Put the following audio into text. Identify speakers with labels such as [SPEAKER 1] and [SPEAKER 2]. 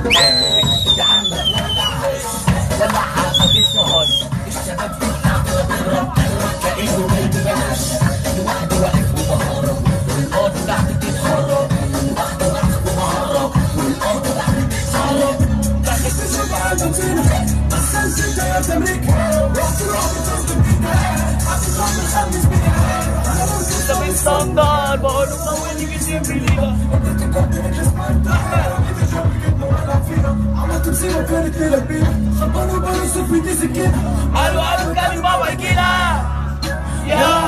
[SPEAKER 1] يا عم ولعها خفيف وهاي الشباب كلها بتضرب كأنه جاي ببلاش لوحده واقف ومهرب والارض تحت بتتخرب لوحده واقف ومهرب والارض تحت بتتخرب داخل في شبع البنزينة بس نسيت يا امريكا رحت تصدم بيها هتطلع من خمس بيها انا مركز طب الصندار بقول له طولي كتير في ليلة عملت مصيبة كانت ليلة كبيرة خبروا بني صوت في دي سكينة قالوا كان بابا يجينا يا